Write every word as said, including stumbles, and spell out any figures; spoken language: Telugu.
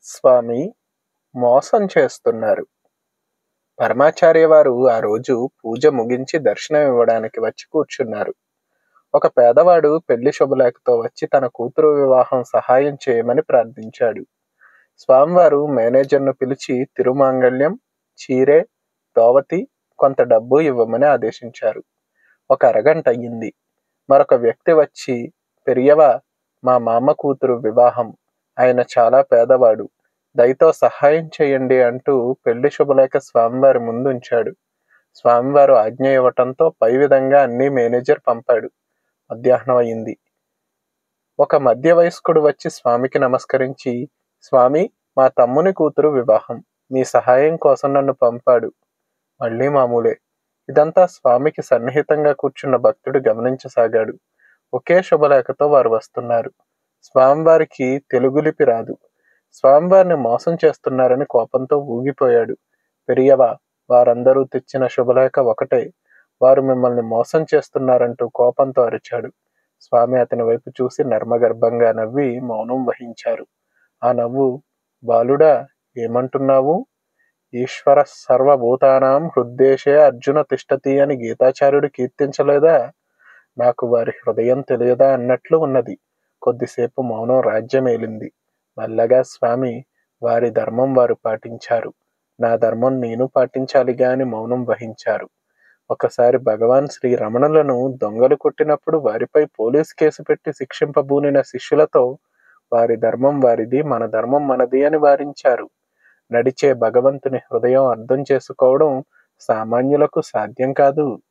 స్వామి మోసం చేస్తున్నారు. పరమాచార్య వారు ఆ రోజు పూజ ముగించి దర్శనం ఇవ్వడానికి వచ్చి కూర్చున్నారు. ఒక పేదవాడు పెళ్లి శుభలేఖతో వచ్చి తన కూతురు వివాహం సహాయం చేయమని ప్రార్థించాడు. స్వామివారు మేనేజర్ను పిలిచి తిరుమాంగళ్యం, చీరె, దోవతి, కొంత డబ్బు ఇవ్వమని ఆదేశించారు. ఒక అరగంట అయ్యింది. మరొక వ్యక్తి వచ్చి, పెరియవా, మా మామ కూతురు వివాహం, ఆయన చాలా పేదవాడు, దయతో సహాయం చేయండి అంటూ పెళ్లి శుభలేఖ స్వామివారి ముందుంచాడు. స్వామివారు ఆజ్ఞ ఇవ్వటంతో పై విధంగా అన్ని మేనేజర్ పంపాడు. మధ్యాహ్నం అయింది. ఒక మధ్య వయస్కుడు వచ్చి స్వామికి నమస్కరించి, స్వామి, మా తమ్ముని కూతురు వివాహం, మీ సహాయం కోసం నన్ను పంపాడు. మళ్ళీ మామూలే. ఇదంతా స్వామికి సన్నిహితంగా కూర్చున్న భక్తుడు గమనించసాగాడు. ఒకే శుభలేఖతో వారు వస్తున్నారు. స్వామివారికి తెలుగులిపి రాదు. స్వామివారిని మోసం చేస్తున్నారని కోపంతో ఊగిపోయాడు. పెరియవా, వారందరూ తెచ్చిన శుభలేఖ ఒకటే, వారు మిమ్మల్ని మోసం చేస్తున్నారంటూ కోపంతో అరిచాడు. స్వామి అతని వైపు చూసి నర్మగర్భంగా నవ్వి మౌనం వహించారు. ఆ నవ్వు, బాలుడా, ఏమంటున్నావు? ఈశ్వర సర్వభూతానాం హృద్దేశే అర్జున తిష్టతి అని గీతాచార్యుడు కీర్తించలేదా? నాకు వారి హృదయం తెలియదా అన్నట్లు ఉన్నది. కొద్దిసేపు మౌనం రాజ్యమేలింది. మెల్లగా స్వామి, వారి ధర్మం వారు పాటించారు, నా ధర్మం నేను పాటించాలిగా అని మౌనం వహించారు. ఒకసారి భగవాన్ శ్రీ రమణులను దొంగలు కొట్టినప్పుడు వారిపై పోలీస్ కేసు పెట్టి శిక్షింపబూనిన శిష్యులతో వారి ధర్మం వారిది, మన ధర్మం మనది అని వారించారు. నడిచే భగవంతుని హృదయం అర్థం చేసుకోవడం సామాన్యులకు సాధ్యం కాదు.